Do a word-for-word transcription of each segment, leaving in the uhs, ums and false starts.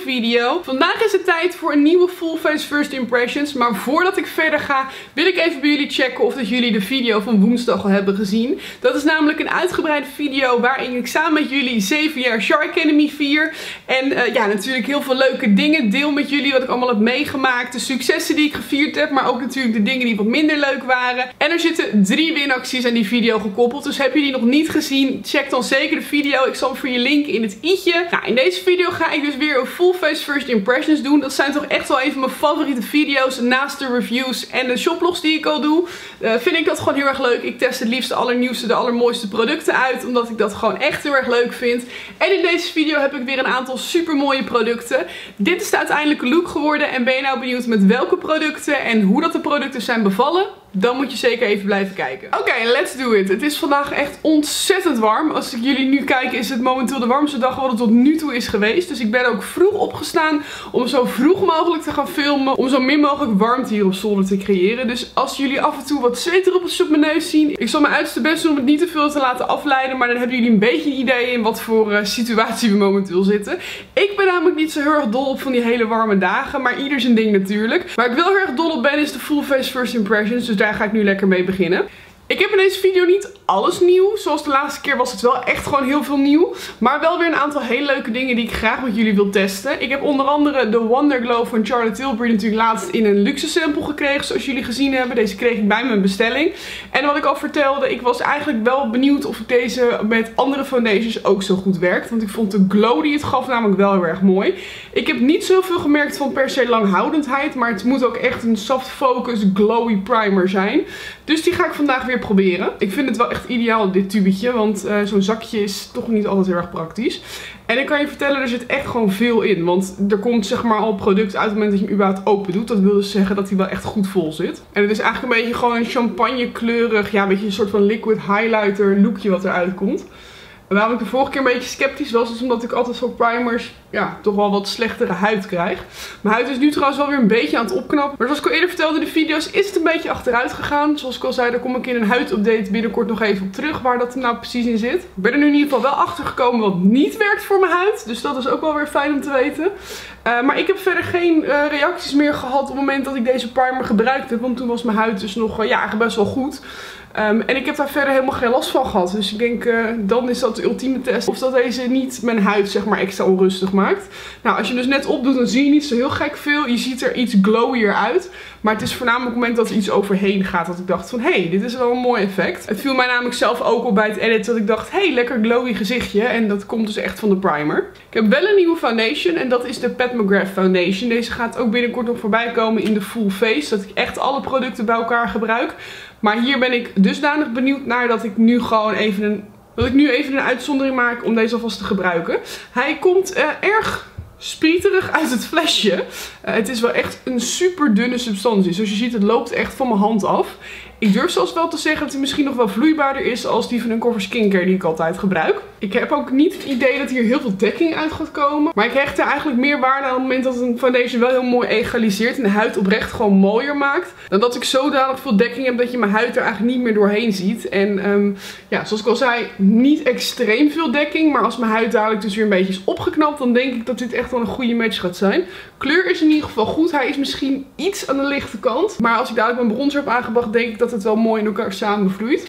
video. Vandaag is het tijd voor een nieuwe Full Face First Impressions. Maar voordat ik verder ga, wil ik even bij jullie checken of dat jullie de video van woensdag al hebben gezien. Dat is namelijk een uitgebreide video waarin ik samen met jullie zeven jaar Char Academy vier. En uh, ja, natuurlijk heel veel leuke dingen deel met jullie wat ik allemaal heb meegemaakt. De successen die ik gevierd heb, maar ook natuurlijk de dingen die wat minder leuk waren. En er zitten drie winacties aan die video gekoppeld. Dus heb je die nog niet gezien, check dan zeker de video. Ik zal hem voor je linken in het i'tje. Nou, in deze video ga ik dus weer een Full Face First Impressions doen. Dat zijn toch echt wel even mijn favoriete video's. Naast de reviews en de shoplogs die ik al doe, uh, vind ik dat gewoon heel erg leuk. Ik test het liefst de allernieuwste, de allermooiste producten uit. Omdat ik dat gewoon echt heel erg leuk vind. En in deze video heb ik weer een aantal super mooie producten. Dit is de uiteindelijke look geworden. En ben je nou benieuwd met welke producten en hoe dat de producten zijn bevallen? Dan moet je zeker even blijven kijken. Oké, okay, let's do it. Het is vandaag echt ontzettend warm. Als ik jullie nu kijk, is het momenteel de warmste dag wat het tot nu toe is geweest. Dus ik ben ook vroeg opgestaan om zo vroeg mogelijk te gaan filmen. Om zo min mogelijk warmte hier op zolder te creëren. Dus als jullie af en toe wat zweetdruppels op mijn neus zien. Ik zal mijn uiterste best doen om het niet te veel te laten afleiden. Maar dan hebben jullie een beetje een idee in wat voor uh, situatie we momenteel zitten. Ik ben namelijk niet zo heel erg dol op van die hele warme dagen. Maar ieder zijn ding natuurlijk. Waar ik wel heel erg dol op ben is de Full Face First Impressions. Dus daar ga ik nu lekker mee beginnen. Ik heb in deze video niet alles nieuw. Zoals de laatste keer was het wel echt gewoon heel veel nieuw. Maar wel weer een aantal hele leuke dingen die ik graag met jullie wil testen. Ik heb onder andere de Wonder Glow van Charlotte Tilbury natuurlijk laatst in een luxe sample gekregen. Zoals jullie gezien hebben. Deze kreeg ik bij mijn bestelling. En wat ik al vertelde, ik was eigenlijk wel benieuwd of ik deze met andere foundations ook zo goed werkt. Want ik vond de glow die het gaf namelijk wel heel erg mooi. Ik heb niet zoveel gemerkt van per se langhoudendheid. Maar het moet ook echt een soft focus glowy primer zijn. Dus die ga ik vandaag weer proberen. Ik vind het wel echt ideaal, dit tubetje. Want uh, zo'n zakje is toch niet altijd heel erg praktisch. En ik kan je vertellen, er zit echt gewoon veel in. Want er komt zeg maar al product uit het moment dat je hem überhaupt open doet. Dat wil dus zeggen dat hij wel echt goed vol zit. En het is eigenlijk een beetje gewoon een champagnekleurig, ja, een beetje een soort van liquid highlighter lookje wat eruit komt. En waarom ik de vorige keer een beetje sceptisch was, is omdat ik altijd voor primers ja, toch wel wat slechtere huid krijg. Mijn huid is nu trouwens wel weer een beetje aan het opknappen. Maar zoals ik al eerder vertelde in de video's, is het een beetje achteruit gegaan. Zoals ik al zei, daar kom ik in een huidupdate binnenkort nog even op terug waar dat er nou precies in zit. Ik ben er nu in ieder geval wel achter gekomen wat niet werkt voor mijn huid. Dus dat is ook wel weer fijn om te weten. Uh, maar ik heb verder geen uh, reacties meer gehad op het moment dat ik deze primer gebruikt heb. Want toen was mijn huid dus nog uh, ja, best wel goed. Um, en ik heb daar verder helemaal geen last van gehad. Dus ik denk, uh, dan is dat de ultieme test. Of dat deze niet mijn huid zeg maar extra onrustig maakt. Nou, als je dus net opdoet, dan zie je niet zo heel gek veel. Je ziet er iets glowier uit. Maar het is voornamelijk op het moment dat er iets overheen gaat. Dat ik dacht van, hé, hey, dit is wel een mooi effect. Het viel mij namelijk zelf ook op bij het editen. Dat ik dacht, hé, hey, lekker glowy gezichtje. En dat komt dus echt van de primer. Ik heb wel een nieuwe foundation. En dat is de Pat McGrath Foundation. Deze gaat ook binnenkort nog voorbij komen in de full face. Dat ik echt alle producten bij elkaar gebruik. Maar hier ben ik dusdanig benieuwd naar dat ik nu gewoon even een, dat ik nu even een uitzondering maak om deze alvast te gebruiken. Hij komt uh, erg sprieterig uit het flesje. Uh, het is wel echt een super dunne substantie. Zoals je ziet, het loopt echt van mijn hand af. Ik durf zelfs wel te zeggen dat hij misschien nog wel vloeibaarder is als die van Uncover Skincare die ik altijd gebruik. Ik heb ook niet het idee dat hier heel veel dekking uit gaat komen. Maar ik hecht er eigenlijk meer waarde aan op het moment dat een foundation wel heel mooi egaliseert. En de huid oprecht gewoon mooier maakt. Dan dat ik zodanig veel dekking heb dat je mijn huid er eigenlijk niet meer doorheen ziet. En um, ja, zoals ik al zei, niet extreem veel dekking. Maar als mijn huid dadelijk dus weer een beetje is opgeknapt, dan denk ik dat dit echt wel een goede match gaat zijn. Kleur is in ieder geval goed. Hij is misschien iets aan de lichte kant. Maar als ik dadelijk mijn bronzer heb aangebracht, denk ik dat het wel mooi in elkaar samenvloeit.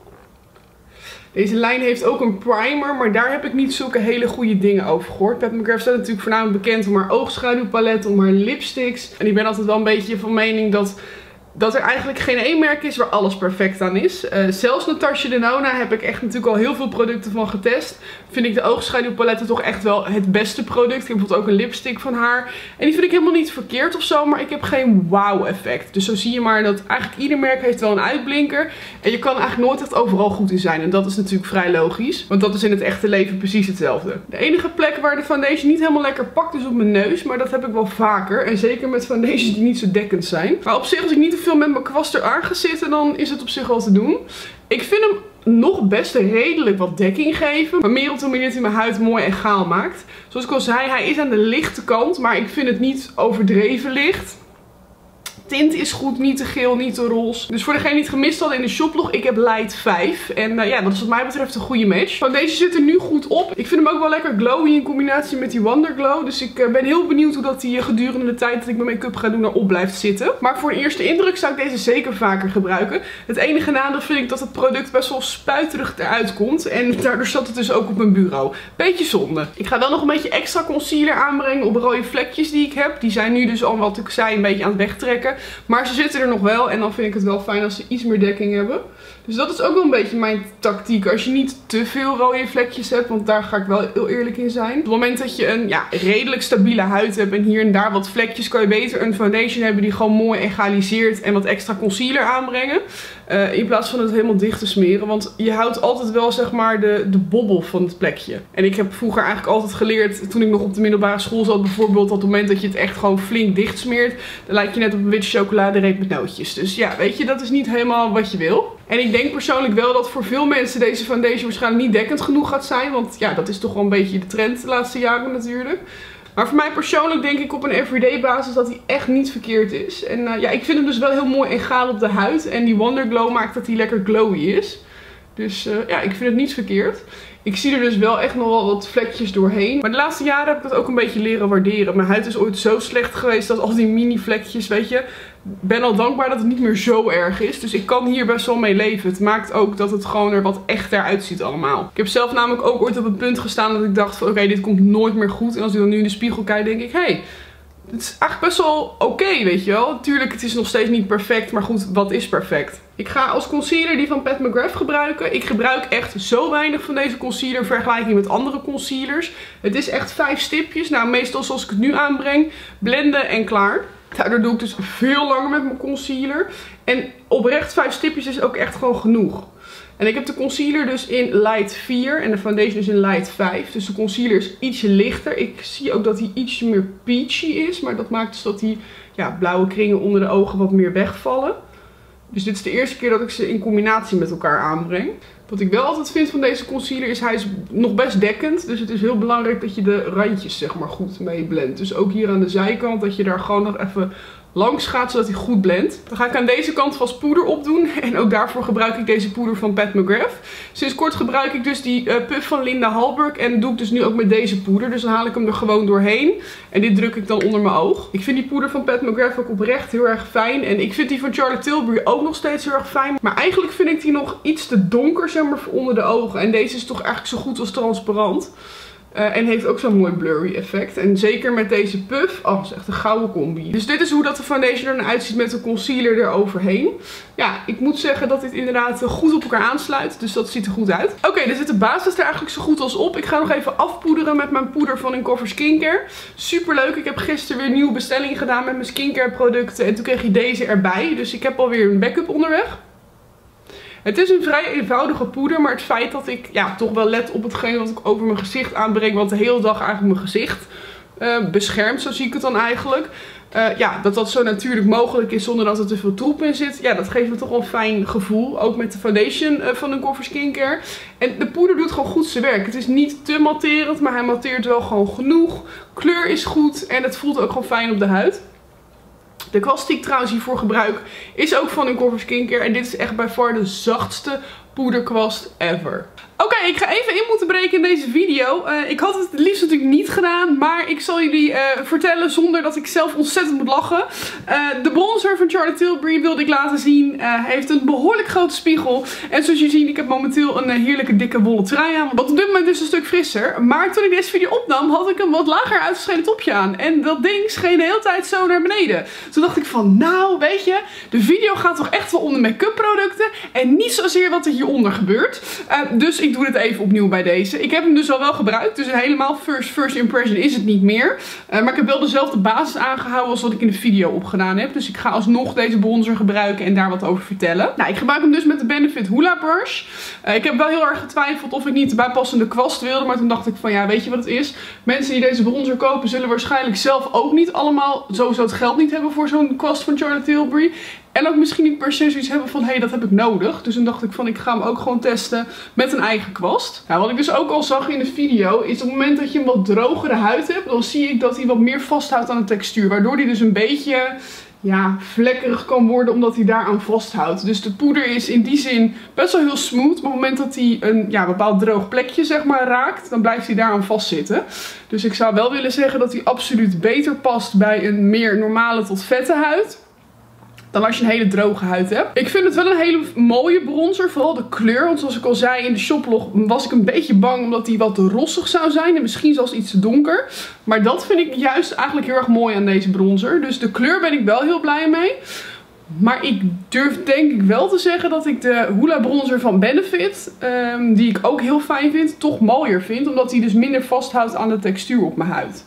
Deze lijn heeft ook een primer, maar daar heb ik niet zulke hele goede dingen over gehoord. Pat McGrath staat natuurlijk voornamelijk bekend om haar oogschaduwpalet, om haar lipsticks. En ik ben altijd wel een beetje van mening dat... dat er eigenlijk geen één merk is waar alles perfect aan is. Uh, zelfs Natasha Denona heb ik echt natuurlijk al heel veel producten van getest. Vind ik de oogschaduwpaletten toch echt wel het beste product. Ik heb bijvoorbeeld ook een lipstick van haar. En die vind ik helemaal niet verkeerd of zo, maar ik heb geen wow effect. Dus zo zie je maar dat eigenlijk ieder merk heeft wel een uitblinker. En je kan eigenlijk nooit echt overal goed in zijn. En dat is natuurlijk vrij logisch. Want dat is in het echte leven precies hetzelfde. De enige plek waar de foundation niet helemaal lekker pakt is op mijn neus. Maar dat heb ik wel vaker. En zeker met foundations die niet zo dekkend zijn. Maar op zich, als ik niet te veel met mijn kwast eraan ga zitten, dan is het op zich wel te doen. Ik vind hem nog best redelijk wat dekking geven. Maar meer op de manier dat hij mijn huid mooi egaal maakt. Zoals ik al zei, hij is aan de lichte kant. Maar ik vind het niet overdreven licht. tint is goed, niet te geel, niet te roze. Dus voor degene die het gemist hadden in de shoplog, ik heb Light vijf. En uh, ja, dat is wat mij betreft een goede match. Van deze zit er nu goed op. Ik vind hem ook wel lekker glowy in combinatie met die Wonder Glow. Dus ik uh, ben heel benieuwd hoe dat die uh, gedurende de tijd dat ik mijn make-up ga doen erop blijft zitten. Maar voor een eerste indruk zou ik deze zeker vaker gebruiken. Het enige nadeel vind ik dat het product best wel spuiterig eruit komt. En daardoor zat het dus ook op mijn bureau. Beetje zonde. Ik ga wel nog een beetje extra concealer aanbrengen op rode vlekjes die ik heb. Die zijn nu dus al, wat ik zei, een beetje aan het wegtrekken. Maar ze zitten er nog wel. En dan vind ik het wel fijn als ze iets meer dekking hebben. Dus dat is ook wel een beetje mijn tactiek. Als je niet te veel rode vlekjes hebt, want daar ga ik wel heel eerlijk in zijn. Op het moment dat je een ja, redelijk stabiele huid hebt en hier en daar wat vlekjes, kan je beter een foundation hebben die gewoon mooi egaliseert en wat extra concealer aanbrengen. Uh, in plaats van het helemaal dicht te smeren. Want je houdt altijd wel zeg maar de, de bobbel van het plekje. En ik heb vroeger eigenlijk altijd geleerd, toen ik nog op de middelbare school zat bijvoorbeeld, dat op het moment dat je het echt gewoon flink dicht smeert, dan lijkt je net op een witte chocoladereep met nootjes. Dus ja, weet je, dat is niet helemaal wat je wil. En ik denk persoonlijk wel dat voor veel mensen deze foundation waarschijnlijk niet dekkend genoeg gaat zijn. Want ja, dat is toch wel een beetje de trend de laatste jaren natuurlijk. Maar voor mij persoonlijk denk ik op een everyday basis dat hij echt niet verkeerd is. En uh, ja, ik vind hem dus wel heel mooi egaal op de huid. En die Wonder Glow maakt dat hij lekker glowy is. Dus uh, ja, ik vind het niet verkeerd. Ik zie er dus wel echt nog wel wat vlekjes doorheen. Maar de laatste jaren heb ik dat ook een beetje leren waarderen. Mijn huid is ooit zo slecht geweest dat al die mini vlekjes, weet je. Ik ben al dankbaar dat het niet meer zo erg is. Dus ik kan hier best wel mee leven. Het maakt ook dat het gewoon er wat echter uitziet allemaal. Ik heb zelf namelijk ook ooit op het punt gestaan dat ik dacht van oké, okay, dit komt nooit meer goed. En als ik dan nu in de spiegel kijk, denk ik, hé, hey, het is eigenlijk best wel oké, okay, weet je wel. Tuurlijk, het is nog steeds niet perfect, maar goed, wat is perfect? Ik ga als concealer die van Pat McGrath gebruiken. Ik gebruik echt zo weinig van deze concealer in vergelijking met andere concealers. Het is echt vijf stipjes. Nou, meestal zoals ik het nu aanbreng, blenden en klaar. Daardoor doe ik dus veel langer met mijn concealer. En oprecht vijf stipjes is ook echt gewoon genoeg. En ik heb de concealer dus in Light vier en de foundation dus in Light vijf. Dus de concealer is ietsje lichter. Ik zie ook dat hij ietsje meer peachy is. Maar dat maakt dus dat die ja, blauwe kringen onder de ogen wat meer wegvallen. Dus dit is de eerste keer dat ik ze in combinatie met elkaar aanbreng. Wat ik wel altijd vind van deze concealer is, hij is nog best dekkend. Dus het is heel belangrijk dat je de randjes zeg maar goed mee blendt. Dus ook hier aan de zijkant dat je daar gewoon nog even langs gaat, zodat hij goed blendt. Dan ga ik aan deze kant vast poeder opdoen. En ook daarvoor gebruik ik deze poeder van Pat McGrath. Sinds kort gebruik ik dus die uh, puff van Linda Hallberg. En dat doe ik dus nu ook met deze poeder. Dus dan haal ik hem er gewoon doorheen. En dit druk ik dan onder mijn oog. Ik vind die poeder van Pat McGrath ook oprecht heel erg fijn. En ik vind die van Charlotte Tilbury ook nog steeds heel erg fijn. Maar eigenlijk vind ik die nog iets te donker, zeg maar, voor onder de ogen. En deze is toch eigenlijk zo goed als transparant. Uh, en heeft ook zo'n mooi blurry effect. En zeker met deze puff. Oh, dat is echt een gouden combi. Dus dit is hoe dat de foundation er nou uitziet met de concealer eroverheen. Ja, ik moet zeggen dat dit inderdaad goed op elkaar aansluit. Dus dat ziet er goed uit. Oké, okay, dan zit de basis er eigenlijk zo goed als op. Ik ga nog even afpoederen met mijn poeder van Uncover Skincare. Super leuk. Ik heb gisteren weer een nieuwe bestelling gedaan met mijn skincare producten. En toen kreeg je deze erbij. Dus ik heb alweer een backup onderweg. Het is een vrij eenvoudige poeder, maar het feit dat ik ja, toch wel let op hetgeen wat ik over mijn gezicht aanbreng, want de hele dag eigenlijk mijn gezicht uh, beschermt, zo zie ik het dan eigenlijk. Uh, ja, dat dat zo natuurlijk mogelijk is zonder dat er te veel troep in zit. Ja, dat geeft me toch wel een fijn gevoel. Ook met de foundation uh, van Uncover Skincare. En de poeder doet gewoon goed zijn werk. Het is niet te matterend, maar hij matteert wel gewoon genoeg. Kleur is goed en het voelt ook gewoon fijn op de huid. De kwast die ik trouwens hiervoor gebruik is ook van Uncover Skincare. En dit is echt bij far de zachtste poederkwast ever. Oké, okay, ik ga even in moeten breken in deze video. Uh, ik had het het liefst natuurlijk niet gedaan, maar ik zal jullie uh, vertellen zonder dat ik zelf ontzettend moet lachen. Uh, de bronzer van Charlotte Tilbury wilde ik laten zien. Uh, hij heeft een behoorlijk grote spiegel. En zoals jullie zien, ik heb momenteel een uh, heerlijke dikke wollen trui aan. Wat op dit moment dus een stuk frisser. Maar toen ik deze video opnam, had ik een wat lager uitgeschenen topje aan. En dat ding scheen de hele tijd zo naar beneden. Toen dacht ik van, nou weet je, de video gaat toch echt wel onder make-up producten. En niet zozeer wat er hieronder gebeurt. Uh, dus ik Ik doe het even opnieuw bij deze. Ik heb hem dus al wel gebruikt. Dus helemaal first, first impression is het niet meer. Uh, maar ik heb wel dezelfde basis aangehouden als wat ik in de video opgedaan heb. Dus ik ga alsnog deze bronzer gebruiken en daar wat over vertellen. Nou, ik gebruik hem dus met de Benefit Hoola Brush. Uh, ik heb wel heel erg getwijfeld of ik niet de bijpassende kwast wilde. Maar toen dacht ik van ja, weet je wat het is? Mensen die deze bronzer kopen zullen waarschijnlijk zelf ook niet allemaal sowieso het geld niet hebben voor zo'n kwast van Charlotte Tilbury. En ook misschien niet per se zoiets hebben van, hé, hey, dat heb ik nodig. Dus toen dacht ik van, ik ga hem ook gewoon testen met een eigen kwast. Nou, wat ik dus ook al zag in de video, is op het moment dat je een wat drogere huid hebt, dan zie ik dat hij wat meer vasthoudt aan de textuur. Waardoor hij dus een beetje, ja, vlekkerig kan worden omdat hij daaraan vasthoudt. Dus de poeder is in die zin best wel heel smooth. Maar op het moment dat hij een ja, bepaald droog plekje zeg maar raakt, dan blijft hij daaraan vastzitten. Dus ik zou wel willen zeggen dat hij absoluut beter past bij een meer normale tot vette huid dan als je een hele droge huid hebt. Ik vind het wel een hele mooie bronzer. Vooral de kleur. Want zoals ik al zei in de shoplog was ik een beetje bang omdat die wat te rossig zou zijn. En misschien zelfs iets te donker. Maar dat vind ik juist eigenlijk heel erg mooi aan deze bronzer. Dus de kleur ben ik wel heel blij mee. Maar ik durf denk ik wel te zeggen dat ik de Hoola bronzer van Benefit, um, die ik ook heel fijn vind, toch mooier vind. Omdat die dus minder vasthoudt aan de textuur op mijn huid.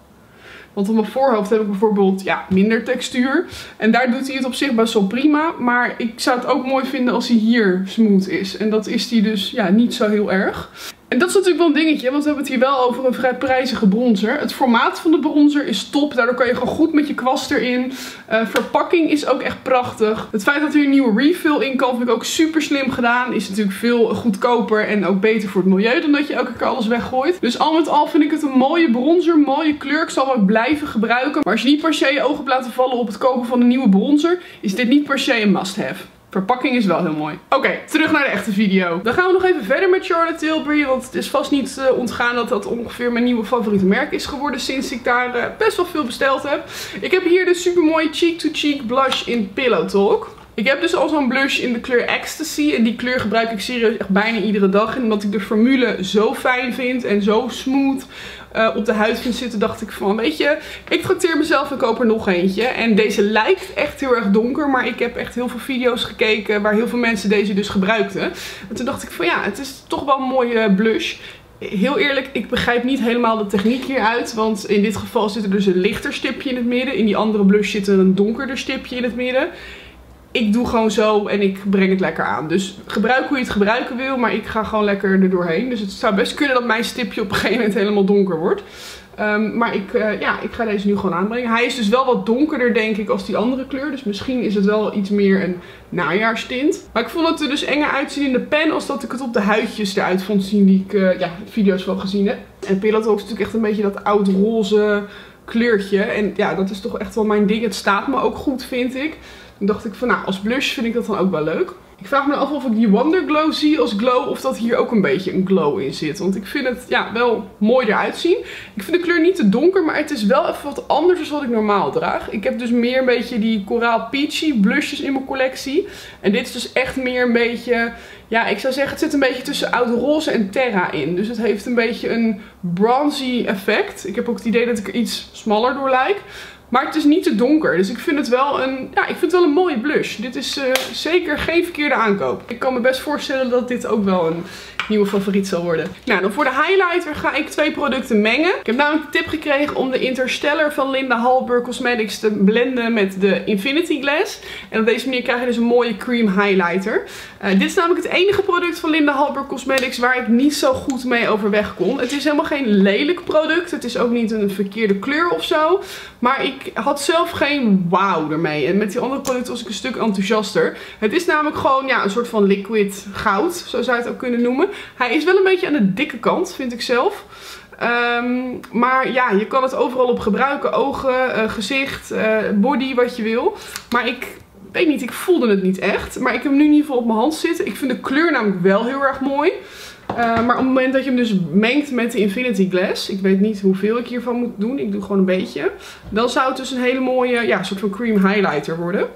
Want op mijn voorhoofd heb ik bijvoorbeeld ja, minder textuur. En daar doet hij het op zich best wel prima. Maar ik zou het ook mooi vinden als hij hier smooth is. En dat is hij dus ja, niet zo heel erg. En dat is natuurlijk wel een dingetje, want we hebben het hier wel over een vrij prijzige bronzer. Het formaat van de bronzer is top, daardoor kan je gewoon goed met je kwast erin. Uh, verpakking is ook echt prachtig. Het feit dat er een nieuwe refill in kan, vind ik ook super slim gedaan. Is natuurlijk veel goedkoper en ook beter voor het milieu dan dat je elke keer alles weggooit. Dus al met al vind ik het een mooie bronzer, mooie kleur. Ik zal hem ook blijven gebruiken. Maar als je niet per se je ogen hebt laten vallen op het kopen van een nieuwe bronzer, is dit niet per se een must-have. Verpakking is wel heel mooi. Oké, okay, terug naar de echte video. Dan gaan we nog even verder met Charlotte Tilbury. Want het is vast niet uh, ontgaan dat dat ongeveer mijn nieuwe favoriete merk is geworden. Sinds ik daar uh, best wel veel besteld heb. Ik heb hier de super mooie Cheek to Cheek blush in Pillow Talk. Ik heb dus al zo'n blush in de kleur Ecstasy. En die kleur gebruik ik serieus echt bijna iedere dag. En omdat ik de formule zo fijn vind en zo smooth uh, op de huid vind zitten, dacht ik van, weet je, ik trakteer mezelf en koop er nog eentje. En deze lijkt echt heel erg donker, maar ik heb echt heel veel video's gekeken waar heel veel mensen deze dus gebruikten. En toen dacht ik van ja, het is toch wel een mooie blush. Heel eerlijk, ik begrijp niet helemaal de techniek hieruit. Want in dit geval zit er dus een lichter stipje in het midden. In die andere blush zit er een donkerder stipje in het midden. Ik doe gewoon zo en ik breng het lekker aan. Dus gebruik hoe je het gebruiken wil, maar ik ga gewoon lekker er doorheen. Dus het zou best kunnen dat mijn stipje op een gegeven moment helemaal donker wordt. Um, maar ik, uh, ja, ik ga deze nu gewoon aanbrengen. Hij is dus wel wat donkerder denk ik als die andere kleur. Dus misschien is het wel iets meer een najaarstint. Maar ik vond het er dus enger uitzien in de pen als dat ik het op de huidjes eruit vond zien die ik uh, ja, video's van gezien heb. En Pillow Talk is natuurlijk echt een beetje dat oud roze kleurtje. En ja, dat is toch echt wel mijn ding. Het staat me ook goed, vind ik. Toen dacht ik van, nou, als blush vind ik dat dan ook wel leuk. Ik vraag me af of ik die Wonder Glow zie als glow of dat hier ook een beetje een glow in zit. Want ik vind het ja, wel mooi eruit zien. Ik vind de kleur niet te donker, maar het is wel even wat anders dan wat ik normaal draag. Ik heb dus meer een beetje die koraal peachy blushes in mijn collectie. En dit is dus echt meer een beetje, ja, ik zou zeggen het zit een beetje tussen oud roze en terra in. Dus het heeft een beetje een bronzy effect. Ik heb ook het idee dat ik er iets smaller door lijk. Maar het is niet te donker. Dus ik vind het wel een, ja, ik vind het wel een mooie blush. Dit is uh, zeker geen verkeerde aankoop. Ik kan me best voorstellen dat dit ook wel een nieuwe favoriet zal worden. Nou, dan voor de highlighter ga ik twee producten mengen. Ik heb namelijk de tip gekregen om de Interstellar van Linda Hallberg Cosmetics te blenden met de Infinity Glass. En op deze manier krijg je dus een mooie cream highlighter. Uh, dit is namelijk het enige product van Linda Hallberg Cosmetics waar ik niet zo goed mee overweg kon. Het is helemaal geen lelijk product. Het is ook niet een verkeerde kleur of zo. Maar ik had zelf geen wauw ermee. En met die andere producten was ik een stuk enthousiaster. Het is namelijk gewoon ja, een soort van liquid goud. Zo zou je het ook kunnen noemen. Hij is wel een beetje aan de dikke kant, vind ik zelf. Um, maar ja, je kan het overal op gebruiken. Ogen, uh, gezicht, uh, body, wat je wil. Maar ik weet niet, ik voelde het niet echt. Maar ik heb hem nu in ieder geval op mijn hand zitten. Ik vind de kleur namelijk wel heel erg mooi. Uh, maar op het moment dat je hem dus mengt met de Infinity Glass, ik weet niet hoeveel ik hiervan moet doen, ik doe gewoon een beetje, dan zou het dus een hele mooie, ja, soort van cream highlighter worden.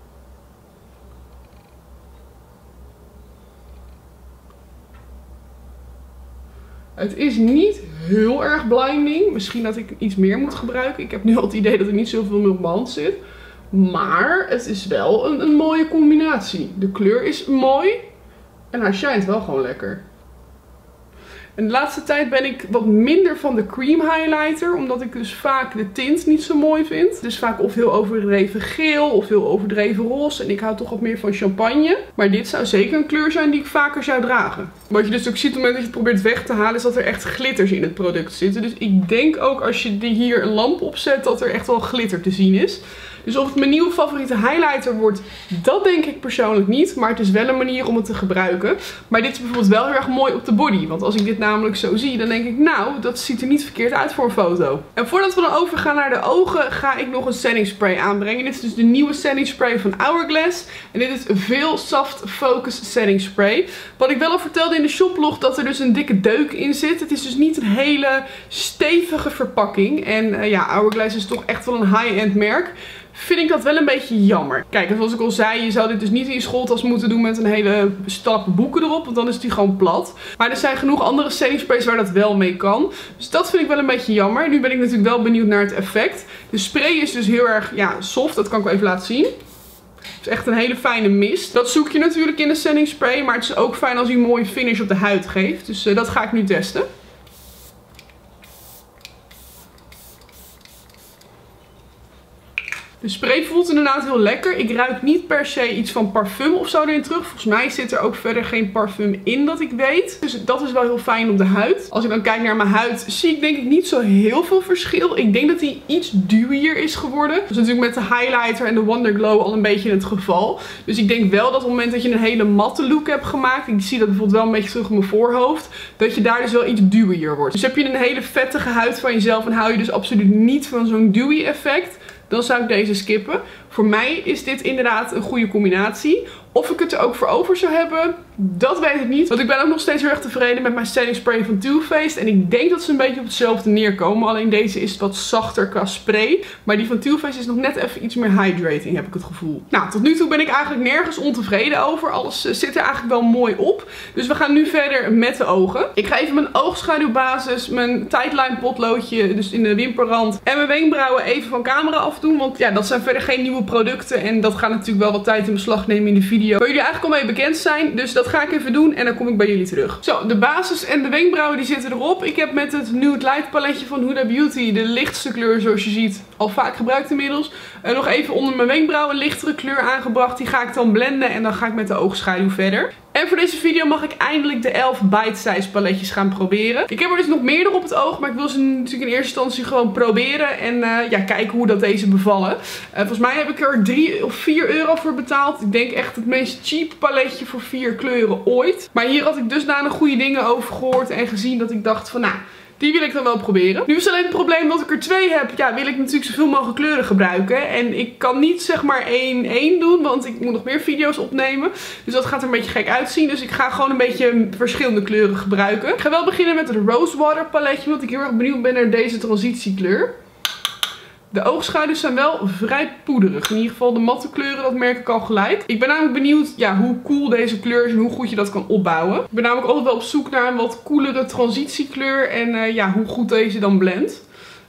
Het is niet heel erg blinding, misschien dat ik iets meer moet gebruiken. Ik heb nu al het idee dat er niet zoveel meer op mijn hand zit. Maar het is wel een, een mooie combinatie. De kleur is mooi en hij shint wel gewoon lekker. En de laatste tijd ben ik wat minder van de cream highlighter. Omdat ik dus vaak de tint niet zo mooi vind. Dus vaak of heel overdreven geel of heel overdreven roze. En ik hou toch wat meer van champagne. Maar dit zou zeker een kleur zijn die ik vaker zou dragen. Wat je dus ook ziet op het moment dat je het probeert weg te halen, is dat er echt glitters in het product zitten. Dus ik denk ook als je hier een lamp op zet dat er echt wel glitter te zien is. Dus of het mijn nieuwe favoriete highlighter wordt, dat denk ik persoonlijk niet. Maar het is wel een manier om het te gebruiken. Maar dit is bijvoorbeeld wel heel erg mooi op de body. Want als ik dit namelijk zo zie, dan denk ik, nou, dat ziet er niet verkeerd uit voor een foto. En voordat we dan overgaan naar de ogen, ga ik nog een setting spray aanbrengen. Dit is dus de nieuwe setting spray van Hourglass. En dit is Veil Soft Focus Setting Spray. Wat ik wel al vertelde in de shoplog, dat er dus een dikke deuk in zit. Het is dus niet een hele stevige verpakking. En uh, ja, Hourglass is toch echt wel een high-end merk. Vind ik dat wel een beetje jammer. Kijk, en zoals ik al zei, je zou dit dus niet in je schooltas moeten doen met een hele stap boeken erop. Want dan is die gewoon plat. Maar er zijn genoeg andere setting sprays waar dat wel mee kan. Dus dat vind ik wel een beetje jammer. Nu ben ik natuurlijk wel benieuwd naar het effect. De spray is dus heel erg ja, soft. Dat kan ik wel even laten zien. Het is echt een hele fijne mist. Dat zoek je natuurlijk in de setting spray. Maar het is ook fijn als hij een mooie finish op de huid geeft. Dus uh, dat ga ik nu testen. De spray voelt inderdaad heel lekker. Ik ruik niet per se iets van parfum of zo erin terug. Volgens mij zit er ook verder geen parfum in dat ik weet. Dus dat is wel heel fijn op de huid. Als ik dan kijk naar mijn huid, zie ik denk ik niet zo heel veel verschil. Ik denk dat die iets dewier is geworden. Dat is natuurlijk met de highlighter en de Wonder Glow al een beetje het geval. Dus ik denk wel dat op het moment dat je een hele matte look hebt gemaakt. Ik zie dat bijvoorbeeld wel een beetje terug op mijn voorhoofd. Dat je daar dus wel iets dewier wordt. Dus heb je een hele vettige huid van jezelf en hou je dus absoluut niet van zo'n dewy effect, dan zou ik deze skippen. Voor mij is dit inderdaad een goede combinatie. Of ik het er ook voor over zou hebben, dat weet ik niet. Want ik ben ook nog steeds heel erg tevreden met mijn setting spray van Too Faced. En ik denk dat ze een beetje op hetzelfde neerkomen. Alleen deze is wat zachter qua spray. Maar die van Too Faced is nog net even iets meer hydrating, heb ik het gevoel. Nou, tot nu toe ben ik eigenlijk nergens ontevreden over. Alles zit er eigenlijk wel mooi op. Dus we gaan nu verder met de ogen. Ik ga even mijn oogschaduwbasis, mijn tightline potloodje, dus in de wimperrand, en mijn wenkbrauwen even van camera afdoen. Want ja, dat zijn verder geen nieuwe producten. En dat gaat natuurlijk wel wat tijd in beslag nemen in de video. Waar jullie eigenlijk al mee bekend zijn. Dus dat ga ik even doen en dan kom ik bij jullie terug. Zo, de basis en de wenkbrauwen die zitten erop. Ik heb met het Nude Light paletje van Huda Beauty de lichtste kleur zoals je ziet al vaak gebruikt inmiddels. En nog even onder mijn wenkbrauwen een lichtere kleur aangebracht. Die ga ik dan blenden en dan ga ik met de oogschaduw verder. En voor deze video mag ik eindelijk de elf Bite Size paletjes gaan proberen. Ik heb er dus nog meerdere op het oog, maar ik wil ze natuurlijk in eerste instantie gewoon proberen. En uh, ja, kijken hoe dat deze bevallen. Uh, volgens mij heb ik er drie of vier euro voor betaald. Ik denk echt het meest cheap paletje voor vier kleuren ooit. Maar hier had ik dusdanig goede dingen over gehoord en gezien dat ik dacht van nou, die wil ik dan wel proberen. Nu is alleen het probleem dat ik er twee heb. Ja, wil ik natuurlijk zoveel mogelijk kleuren gebruiken. En ik kan niet zeg maar één één doen, want ik moet nog meer video's opnemen. Dus dat gaat er een beetje gek uitzien. Dus ik ga gewoon een beetje verschillende kleuren gebruiken. Ik ga wel beginnen met het Rosewater paletje, want ik heel erg benieuwd ben naar deze transitiekleur. De oogschaduws zijn wel vrij poederig. In ieder geval de matte kleuren, dat merk ik al gelijk. Ik ben namelijk benieuwd ja, hoe cool deze kleur is en hoe goed je dat kan opbouwen. Ik ben namelijk altijd wel op zoek naar een wat coolere transitiekleur en uh, ja, hoe goed deze dan blendt.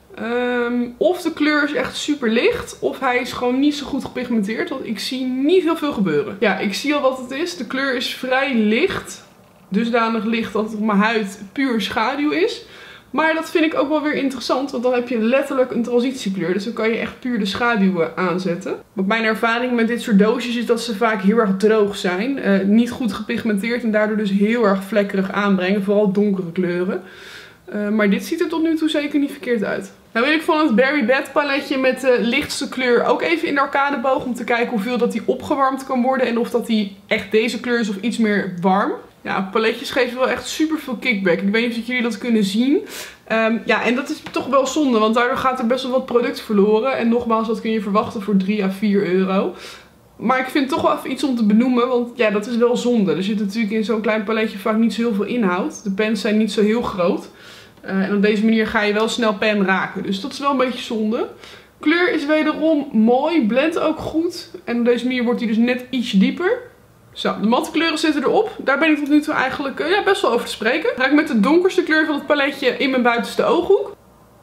Um, of de kleur is echt super licht, of hij is gewoon niet zo goed gepigmenteerd, want ik zie niet heel veel gebeuren. Ja, ik zie al wat het is. De kleur is vrij licht. Dusdanig licht dat het op mijn huid puur schaduw is. Maar dat vind ik ook wel weer interessant, want dan heb je letterlijk een transitiekleur. Dus dan kan je echt puur de schaduwen aanzetten. Wat mijn ervaring met dit soort doosjes is dat ze vaak heel erg droog zijn. Uh, niet goed gepigmenteerd en daardoor dus heel erg vlekkerig aanbrengen. Vooral donkere kleuren. Uh, maar dit ziet er tot nu toe zeker niet verkeerd uit. Nou wil ik van het Berry Bed paletje met de lichtste kleur ook even in de arcadeboog. Om te kijken hoeveel dat die opgewarmd kan worden. En of dat die echt deze kleur is of iets meer warm. Ja, paletjes geven wel echt super veel kickback. Ik weet niet of jullie dat kunnen zien. Um, ja, en dat is toch wel zonde, want daardoor gaat er best wel wat product verloren. En nogmaals, dat kun je verwachten voor drie à vier euro. Maar ik vind het toch wel even iets om te benoemen, want ja, dat is wel zonde. Er zit natuurlijk in zo'n klein paletje vaak niet zo heel veel inhoud. De pens zijn niet zo heel groot. Uh, en op deze manier ga je wel snel pen raken. Dus dat is wel een beetje zonde. Kleur is wederom mooi, blendt ook goed. En op deze manier wordt hij dus net iets dieper. Zo, de matte kleuren zitten erop. Daar ben ik tot nu toe eigenlijk uh, ja, best wel over te spreken. Dan ga ik met de donkerste kleur van het paletje in mijn buitenste ooghoek.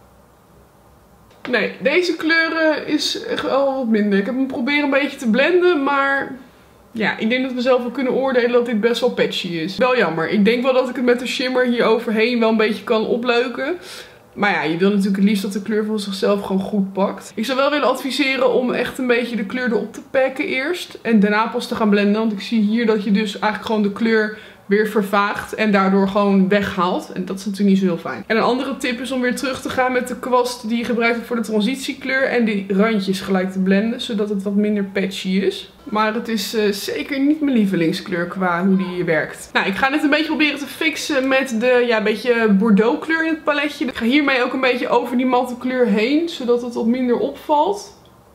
Nee, deze kleuren is echt wel wat minder. Ik heb hem proberen een beetje te blenden, maar ja, ik denk dat we zelf wel kunnen oordelen dat dit best wel patchy is. Wel jammer. Ik denk wel dat ik het met de shimmer hier overheen wel een beetje kan opleuken. Maar ja, je wil natuurlijk het liefst dat de kleur van zichzelf gewoon goed pakt. Ik zou wel willen adviseren om echt een beetje de kleur erop te pakken eerst. En daarna pas te gaan blenden. Want ik zie hier dat je dus eigenlijk gewoon de kleur weer vervaagt en daardoor gewoon weghaalt. En dat is natuurlijk niet zo heel fijn. En een andere tip is om weer terug te gaan met de kwast die je gebruikt hebt voor de transitiekleur en die randjes gelijk te blenden, zodat het wat minder patchy is. Maar het is uh, zeker niet mijn lievelingskleur qua hoe die werkt. Nou, ik ga dit een beetje proberen te fixen met de ja, beetje Bordeaux kleur in het paletje. Ik ga hiermee ook een beetje over die matte kleur heen, zodat het wat minder opvalt.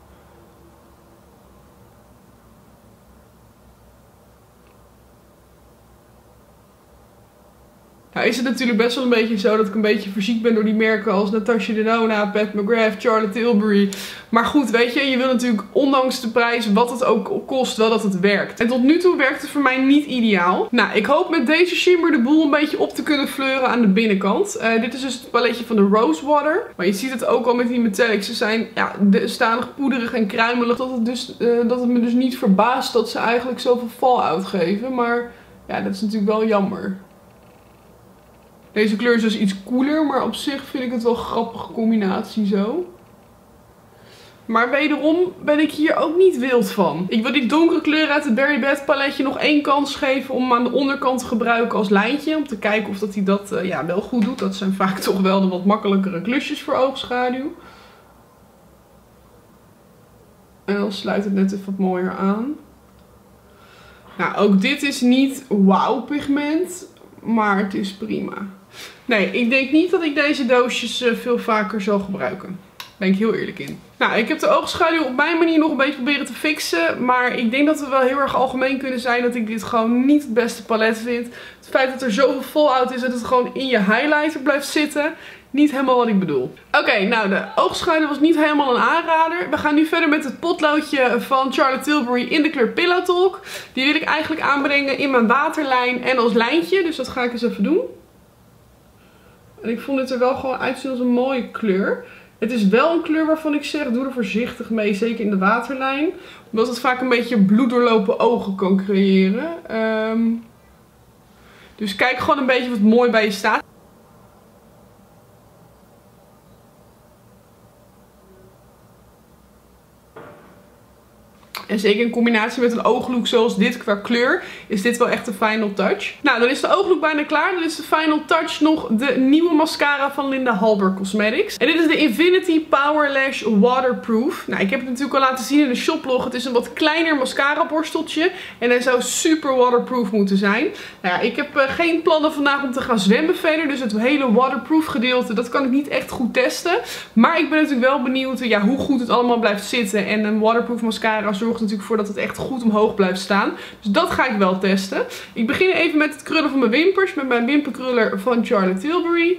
Nou is het natuurlijk best wel een beetje zo dat ik een beetje verziekt ben door die merken als Natasha Denona, Pat McGrath, Charlotte Tilbury. Maar goed, weet je, je wil natuurlijk ondanks de prijs, wat het ook kost, wel dat het werkt. En tot nu toe werkt het voor mij niet ideaal. Nou, ik hoop met deze shimmer de boel een beetje op te kunnen fleuren aan de binnenkant. Uh, dit is dus het paletje van de Rosewater. Maar je ziet het ook al met die metallics. Ze zijn ja, stanig, poederig en kruimelig. Dat het, dus, uh, dat het me dus niet verbaast dat ze eigenlijk zoveel fallout geven. Maar ja, dat is natuurlijk wel jammer. Deze kleur is dus iets koeler, maar op zich vind ik het wel een grappige combinatie zo. Maar wederom ben ik hier ook niet wild van. Ik wil die donkere kleur uit het Berry Bed paletje nog één kans geven om hem aan de onderkant te gebruiken als lijntje. Om te kijken of dat hij dat uh, ja, wel goed doet. Dat zijn vaak toch wel de wat makkelijkere klusjes voor oogschaduw. En dan sluit het net even wat mooier aan. Nou, ook dit is niet wauw pigment, maar het is prima. Nee, ik denk niet dat ik deze doosjes uh, veel vaker zal gebruiken. Daar ben ik heel eerlijk in. Nou, ik heb de oogschaduw op mijn manier nog een beetje proberen te fixen. Maar ik denk dat we wel heel erg algemeen kunnen zijn dat ik dit gewoon niet het beste palet vind. Het feit dat er zoveel fallout is dat het gewoon in je highlighter blijft zitten. Niet helemaal wat ik bedoel. Oké, okay, nou de oogschaduw was niet helemaal een aanrader. We gaan nu verder met het potloodje van Charlotte Tilbury in de kleur Pillow Talk. Die wil ik eigenlijk aanbrengen in mijn waterlijn en als lijntje. Dus dat ga ik eens even doen. En ik vond het er wel gewoon uitzien als een mooie kleur. Het is wel een kleur waarvan ik zeg, doe er voorzichtig mee. Zeker in de waterlijn. Omdat het vaak een beetje bloeddoorlopen ogen kan creëren. Um, dus kijk gewoon een beetje wat mooi bij je staat. En zeker in combinatie met een ooglook zoals dit qua kleur is dit wel echt de final touch. Nou, dan is de ooglook bijna klaar. Dan is de final touch nog de nieuwe mascara van Linda Halber Cosmetics. En dit is de Infinity Power Lash Waterproof. Nou, ik heb het natuurlijk al laten zien in de shoplog. Het is een wat kleiner mascara borsteltje. En hij zou super waterproof moeten zijn. Nou ja, ik heb uh, geen plannen vandaag om te gaan zwemmen verder. Dus het hele waterproof gedeelte, dat kan ik niet echt goed testen. Maar ik ben natuurlijk wel benieuwd ja, hoe goed het allemaal blijft zitten. En een waterproof mascara zorgt natuurlijk voor dat het echt goed omhoog blijft staan. Dus dat ga ik wel testen. Ik begin even met het krullen van mijn wimpers. Met mijn wimperkruller van Charlotte Tilbury.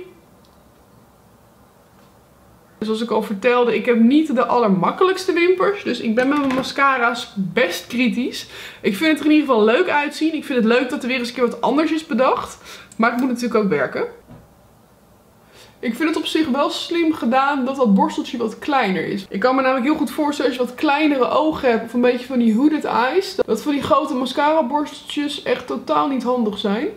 Zoals ik al vertelde, ik heb niet de allermakkelijkste wimpers. Dus ik ben met mijn mascara's best kritisch. Ik vind het er in ieder geval leuk uitzien. Ik vind het leuk dat er weer eens een keer wat anders is bedacht. Maar het moet natuurlijk ook werken. Ik vind het op zich wel slim gedaan dat dat borsteltje wat kleiner is. Ik kan me namelijk heel goed voorstellen als je wat kleinere ogen hebt of een beetje van die hooded eyes. Dat van die grote mascara borsteltjes echt totaal niet handig zijn.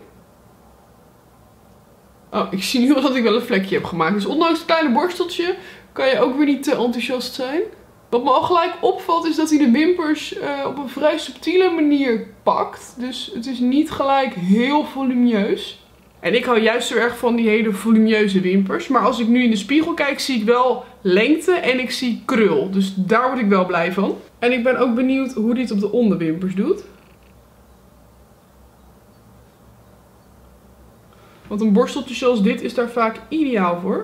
Oh, ik zie nu al dat ik wel een vlekje heb gemaakt. Dus ondanks het kleine borsteltje kan je ook weer niet te enthousiast zijn. Wat me al gelijk opvalt is dat hij de wimpers uh, op een vrij subtiele manier pakt. Dus het is niet gelijk heel volumineus. En ik hou juist zo erg van die hele volumineuze wimpers. Maar als ik nu in de spiegel kijk, zie ik wel lengte en ik zie krul. Dus daar word ik wel blij van. En ik ben ook benieuwd hoe dit op de onderwimpers doet. Want een borsteltje zoals dit is daar vaak ideaal voor.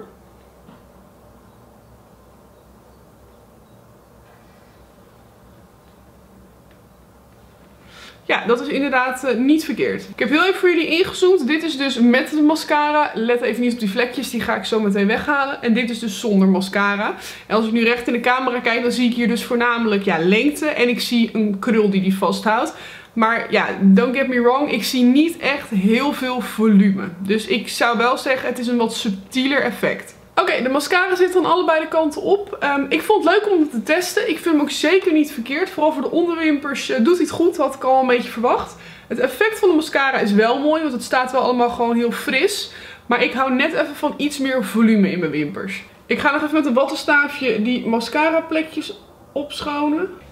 Ja, dat is inderdaad uh, niet verkeerd. Ik heb heel even voor jullie ingezoomd. Dit is dus met de mascara. Let even niet op die vlekjes, die ga ik zo meteen weghalen. En dit is dus zonder mascara. En als ik nu recht in de camera kijk, dan zie ik hier dus voornamelijk ja, lengte. En ik zie een krul die die vasthoudt. Maar ja, don't get me wrong, ik zie niet echt heel veel volume. Dus ik zou wel zeggen, het is een wat subtieler effect. Oké, okay, de mascara zit aan allebei de kanten op. Um, ik vond het leuk om het te testen. Ik vind hem ook zeker niet verkeerd. Vooral voor de onderwimpers uh, doet hij het goed. Had ik al een beetje verwacht. Het effect van de mascara is wel mooi. Want het staat wel allemaal gewoon heel fris. Maar ik hou net even van iets meer volume in mijn wimpers. Ik ga nog even met een wattenstaafje die mascara plekjes opschonen.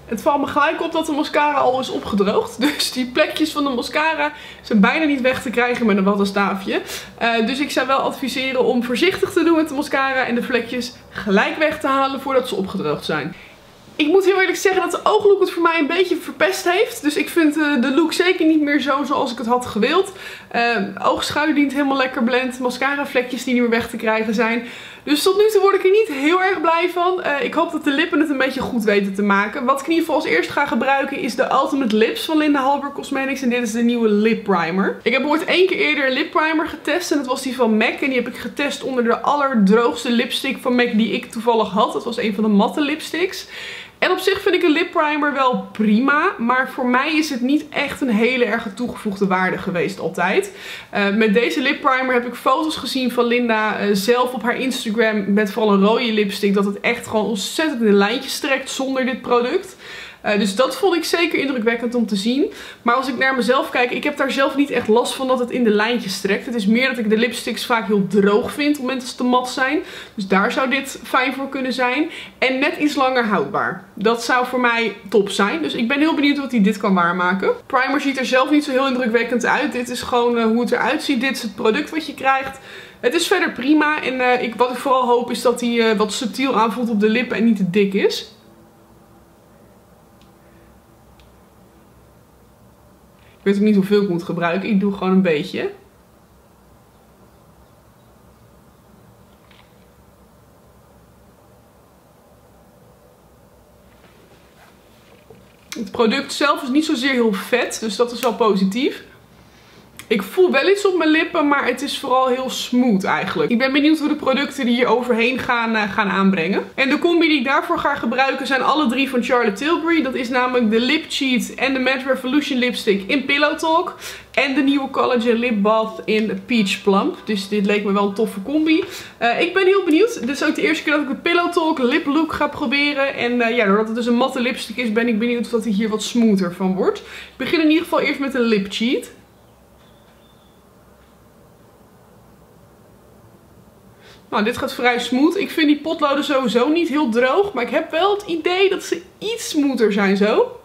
Het valt me gelijk op dat de mascara al is opgedroogd. Dus die plekjes van de mascara zijn bijna niet weg te krijgen met een wattenstaafje. Uh, dus ik zou wel adviseren om voorzichtig te doen met de mascara en de vlekjes gelijk weg te halen voordat ze opgedroogd zijn. Ik moet heel eerlijk zeggen dat de ooglook het voor mij een beetje verpest heeft. Dus ik vind uh, de look zeker niet meer zo zoals ik het had gewild. Uh, oogschaduw die niet helemaal lekker blendt. Mascara vlekjes die niet meer weg te krijgen zijn. Dus tot nu toe word ik er niet heel erg blij van. Uh, ik hoop dat de lippen het een beetje goed weten te maken. Wat ik in ieder geval als eerst ga gebruiken is de Ultimate Lips van Linda Hallberg Cosmetics. En dit is de nieuwe lip primer. Ik heb ooit één keer eerder een lip primer getest. En dat was die van MAC. En die heb ik getest onder de allerdroogste lipstick van MAC die ik toevallig had. Dat was een van de matte lipsticks. En op zich vind ik een lip primer wel prima, maar voor mij is het niet echt een hele erge toegevoegde waarde geweest altijd. Uh, met deze lip primer heb ik foto's gezien van Linda uh, zelf op haar Instagram met vooral een rode lipstick, dat het echt gewoon ontzettend in de lijntjes trekt zonder dit product. Uh, dus dat vond ik zeker indrukwekkend om te zien. Maar als ik naar mezelf kijk, ik heb daar zelf niet echt last van dat het in de lijntjes trekt. Het is meer dat ik de lipsticks vaak heel droog vind op het moment dat ze te mat zijn. Dus daar zou dit fijn voor kunnen zijn. En net iets langer houdbaar. Dat zou voor mij top zijn. Dus ik ben heel benieuwd wat hij dit kan waarmaken. Primer ziet er zelf niet zo heel indrukwekkend uit. Dit is gewoon uh, hoe het eruit ziet. Dit is het product wat je krijgt. Het is verder prima. En uh, ik, wat ik vooral hoop is dat hij uh, wat subtiel aanvoelt op de lippen en niet te dik is. Ik weet ook niet hoeveel ik moet gebruiken. Ik doe gewoon een beetje. Het product zelf is niet zozeer heel vet. Dus dat is wel positief. Ik voel wel iets op mijn lippen, maar het is vooral heel smooth eigenlijk. Ik ben benieuwd hoe de producten die hier overheen gaan, uh, gaan aanbrengen. En de combi die ik daarvoor ga gebruiken zijn alle drie van Charlotte Tilbury. Dat is namelijk de Lip Cheat en de Matte Revolution lipstick in Pillow Talk. En de nieuwe Collagen Lip Balm in Peach Plump. Dus dit leek me wel een toffe combi. Uh, ik ben heel benieuwd. Dit is ook de eerste keer dat ik de Pillow Talk lip look ga proberen. En uh, ja, doordat het dus een matte lipstick is, ben ik benieuwd of dat hij hier wat smoother van wordt. Ik begin in ieder geval eerst met de Lip Cheat. Nou, dit gaat vrij smooth. Ik vind die potloden sowieso niet heel droog. Maar ik heb wel het idee dat ze iets smoother zijn zo.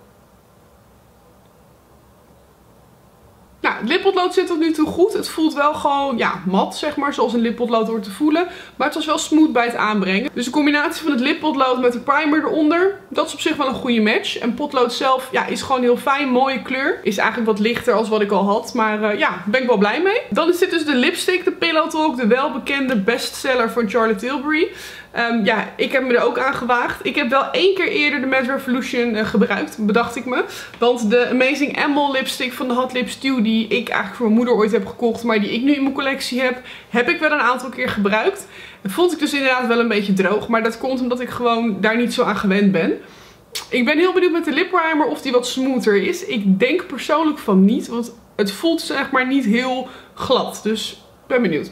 Nou, het lippotlood zit tot nu toe goed. Het voelt wel gewoon, ja, mat, zeg maar, zoals een lippotlood hoort te voelen. Maar het was wel smooth bij het aanbrengen. Dus de combinatie van het lippotlood met de primer eronder, dat is op zich wel een goede match. En potlood zelf, ja, is gewoon heel fijn, mooie kleur. Is eigenlijk wat lichter als wat ik al had. Maar uh, ja, daar ben ik wel blij mee. Dan is dit dus de lipstick, de Pillow Talk, de welbekende bestseller van Charlotte Tilbury. Um, ja, ik heb me er ook aan gewaagd. Ik heb wel één keer eerder de Matte Revolution uh, gebruikt, bedacht ik me. Want de Amazing Amble lipstick van de Hot Lip Stew, die ik eigenlijk voor mijn moeder ooit heb gekocht, maar die ik nu in mijn collectie heb, heb ik wel een aantal keer gebruikt. En vond ik dus inderdaad wel een beetje droog. Maar dat komt omdat ik gewoon daar niet zo aan gewend ben. Ik ben heel benieuwd met de lip primer of die wat smoother is. Ik denk persoonlijk van niet, want het voelt zeg maar niet heel glad. Dus ik ben benieuwd.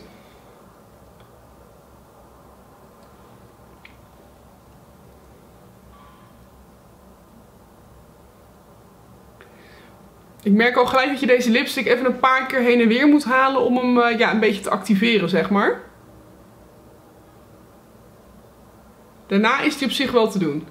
Ik merk al gelijk dat je deze lipstick even een paar keer heen en weer moet halen om hem uh, ja, een beetje te activeren, zeg maar. Daarna is die op zich wel te doen.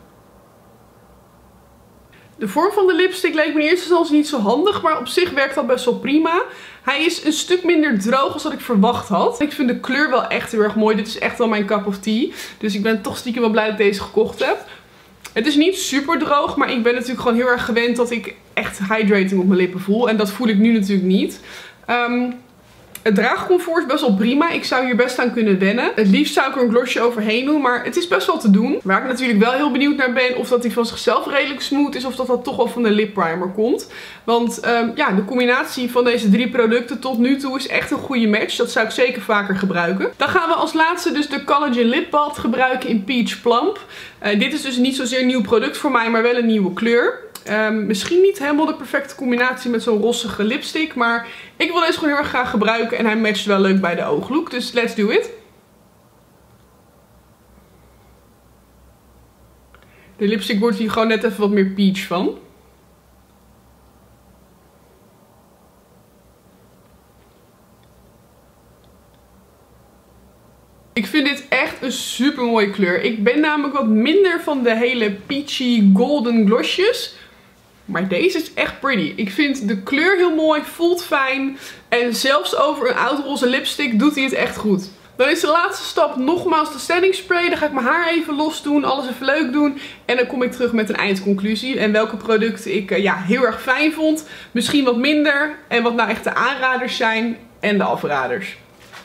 De vorm van de lipstick leek me in eerste instantie niet zo handig, maar op zich werkt dat best wel prima. Hij is een stuk minder droog als wat ik verwacht had. Ik vind de kleur wel echt heel erg mooi. Dit is echt wel mijn cup of tea. Dus ik ben toch stiekem wel blij dat ik deze gekocht heb. Het is niet super droog, maar ik ben natuurlijk gewoon heel erg gewend dat ik echt hydrating op mijn lippen voel. En dat voel ik nu natuurlijk niet. Um, het draagcomfort is best wel prima. Ik zou hier best aan kunnen wennen. Het liefst zou ik er een glossje overheen doen, maar het is best wel te doen. Waar ik natuurlijk wel heel benieuwd naar ben of dat die van zichzelf redelijk smooth is of dat dat toch wel van de lip primer komt. Want um, ja, de combinatie van deze drie producten tot nu toe is echt een goede match. Dat zou ik zeker vaker gebruiken. Dan gaan we als laatste dus de Collagen Lip Balm gebruiken in Peach Plump. Uh, dit is dus niet zozeer een nieuw product voor mij, maar wel een nieuwe kleur. Um, misschien niet helemaal de perfecte combinatie met zo'n rossige lipstick. Maar ik wil deze gewoon heel erg graag gebruiken. En hij matcht wel leuk bij de ooglook. Dus let's do it. De lipstick wordt hier gewoon net even wat meer peach van. Ik vind dit echt een super mooie kleur. Ik ben namelijk wat minder van de hele peachy golden glossjes. Maar deze is echt pretty. Ik vind de kleur heel mooi, voelt fijn. En zelfs over een oudroze lipstick doet hij het echt goed. Dan is de laatste stap nogmaals de setting spray. Dan ga ik mijn haar even los doen, alles even leuk doen. En dan kom ik terug met een eindconclusie. En welke producten ik uh, ja, heel erg fijn vond. Misschien wat minder. En wat nou echt de aanraders zijn en de afraders.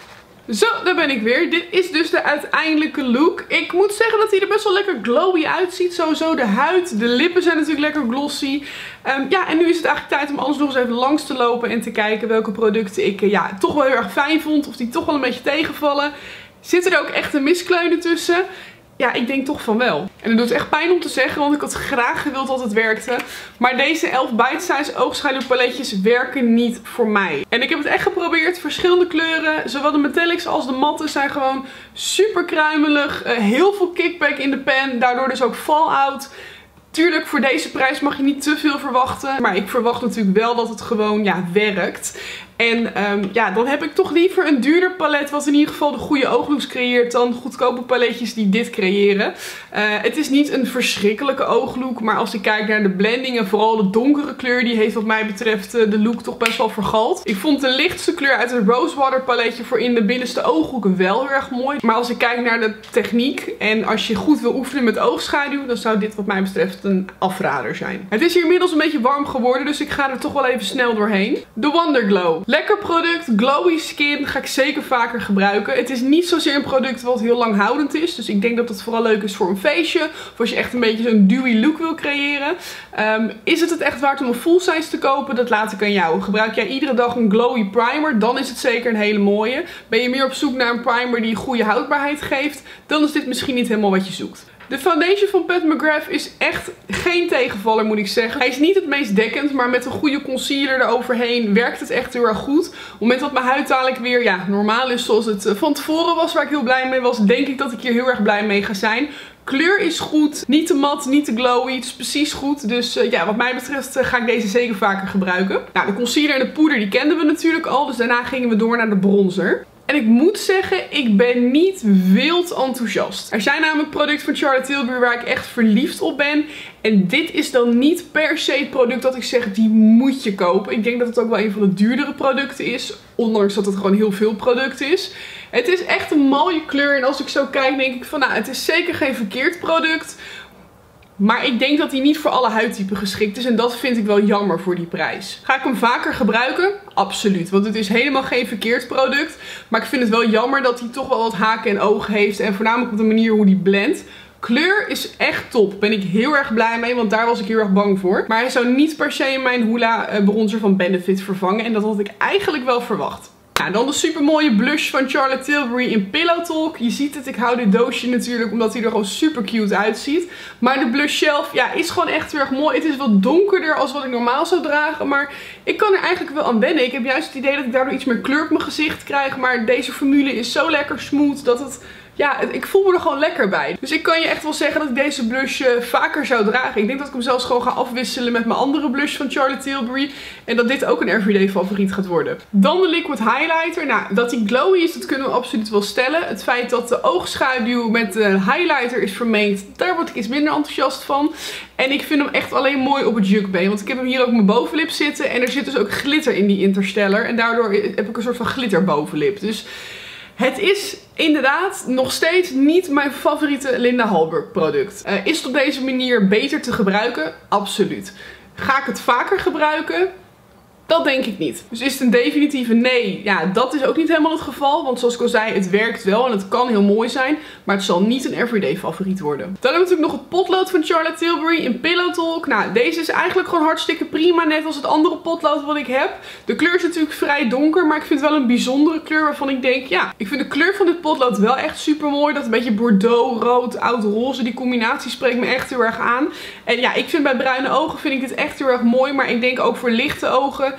Zo, daar ben ik weer. Dit is dus de uiteindelijke look. Ik moet zeggen dat hij er best wel lekker glowy uitziet. Sowieso de huid, de lippen zijn natuurlijk lekker glossy. Um, ja, en nu is het eigenlijk tijd om alles nog eens even langs te lopen en te kijken welke producten ik uh, ja, toch wel heel erg fijn vond. Of die toch wel een beetje tegenvallen. Zitten er ook echt een miskleunen tussen? Ja, ik denk toch van wel. En het doet echt pijn om te zeggen, want ik had graag gewild dat het werkte. Maar deze elf Bite Size oogschaduwpaletjes werken niet voor mij. En ik heb het echt geprobeerd. Verschillende kleuren, zowel de metallics als de matte zijn gewoon super kruimelig. Uh, heel veel kickback in de pen, daardoor dus ook fallout. Tuurlijk, voor deze prijs mag je niet te veel verwachten. Maar ik verwacht natuurlijk wel dat het gewoon ja, werkt. En um, ja, dan heb ik toch liever een duurder palet wat in ieder geval de goede ooglooks creëert dan goedkope paletjes die dit creëren. Uh, het is niet een verschrikkelijke ooglook, maar als ik kijk naar de blending en vooral de donkere kleur, die heeft wat mij betreft de look toch best wel vergald. Ik vond de lichtste kleur uit het Rosewater paletje voor in de binnenste ooghoek wel heel erg mooi. Maar als ik kijk naar de techniek en als je goed wil oefenen met oogschaduw, dan zou dit wat mij betreft een afrader zijn. Het is hier inmiddels een beetje warm geworden, dus ik ga er toch wel even snel doorheen. De Wonder Glow. Lekker product, glowy skin, ga ik zeker vaker gebruiken. Het is niet zozeer een product wat heel lang houdend is. Dus ik denk dat het vooral leuk is voor een feestje. Of als je echt een beetje zo'n dewy look wil creëren. Um, is het het echt waard om een full size te kopen? Dat laat ik aan jou. Gebruik jij iedere dag een glowy primer? Dan is het zeker een hele mooie. Ben je meer op zoek naar een primer die goede houdbaarheid geeft? Dan is dit misschien niet helemaal wat je zoekt. De foundation van Pat McGrath is echt geen tegenvaller, moet ik zeggen. Hij is niet het meest dekkend, maar met een goede concealer eroverheen werkt het echt heel erg goed. Op het moment dat mijn huid dadelijk weer ja, normaal is zoals het van tevoren was, waar ik heel blij mee was, denk ik dat ik hier heel erg blij mee ga zijn. Kleur is goed, niet te mat, niet te glowy, het is precies goed. Dus uh, ja, wat mij betreft uh, ga ik deze zeker vaker gebruiken. Nou, de concealer en de poeder die kenden we natuurlijk al, dus daarna gingen we door naar de bronzer. En ik moet zeggen, ik ben niet wild enthousiast. Er zijn namelijk producten van Charlotte Tilbury waar ik echt verliefd op ben. En dit is dan niet per se het product dat ik zeg, die moet je kopen. Ik denk dat het ook wel een van de duurdere producten is. Ondanks dat het gewoon heel veel product is. Het is echt een mooie kleur. En als ik zo kijk, denk ik van, nou, het is zeker geen verkeerd product. Maar ik denk dat hij niet voor alle huidtypen geschikt is. En dat vind ik wel jammer voor die prijs. Ga ik hem vaker gebruiken? Absoluut. Want het is helemaal geen verkeerd product. Maar ik vind het wel jammer dat hij toch wel wat haken en ogen heeft. En voornamelijk op de manier hoe hij blendt. Kleur is echt top. Ben ik heel erg blij mee. Want daar was ik heel erg bang voor. Maar hij zou niet per se mijn Hoola bronzer van Benefit vervangen. En dat had ik eigenlijk wel verwacht. Nou, dan de super mooie blush van Charlotte Tilbury in Pillow Talk. Je ziet het, ik hou dit doosje natuurlijk omdat hij er gewoon super cute uitziet. Maar de blush zelf ja, is gewoon echt heel erg mooi. Het is wat donkerder als wat ik normaal zou dragen. Maar ik kan er eigenlijk wel aan wennen. Ik heb juist het idee dat ik daardoor iets meer kleur op mijn gezicht krijg. Maar deze formule is zo lekker smooth dat het... Ja, ik voel me er gewoon lekker bij. Dus ik kan je echt wel zeggen dat ik deze blush uh, vaker zou dragen. Ik denk dat ik hem zelfs gewoon ga afwisselen met mijn andere blush van Charlotte Tilbury. En dat dit ook een everyday favoriet gaat worden. Dan de liquid highlighter. Nou, dat die glowy is, dat kunnen we absoluut wel stellen. Het feit dat de oogschaduw met de highlighter is vermengd, daar word ik iets minder enthousiast van. En ik vind hem echt alleen mooi op het jukbeen. Want ik heb hem hier ook op mijn bovenlip zitten. En er zit dus ook glitter in die Interstellar. En daardoor heb ik een soort van glitter bovenlip. Dus... het is inderdaad nog steeds niet mijn favoriete Linda Hallberg product. Uh, is het op deze manier beter te gebruiken? Absoluut. Ga ik het vaker gebruiken? Dat denk ik niet. Dus is het een definitieve nee? Ja, dat is ook niet helemaal het geval. Want zoals ik al zei, het werkt wel en het kan heel mooi zijn. Maar het zal niet een everyday favoriet worden. Dan hebben we natuurlijk nog het potlood van Charlotte Tilbury in Pillow Talk. Nou, deze is eigenlijk gewoon hartstikke prima. Net als het andere potlood wat ik heb. De kleur is natuurlijk vrij donker. Maar ik vind het wel een bijzondere kleur waarvan ik denk, ja, ik vind de kleur van dit potlood wel echt super mooi. Dat een beetje bordeaux, rood, oud roze. Die combinatie spreekt me echt heel erg aan. En ja, ik vind bij bruine ogen vind ik dit echt heel erg mooi. Maar ik denk ook voor lichte ogen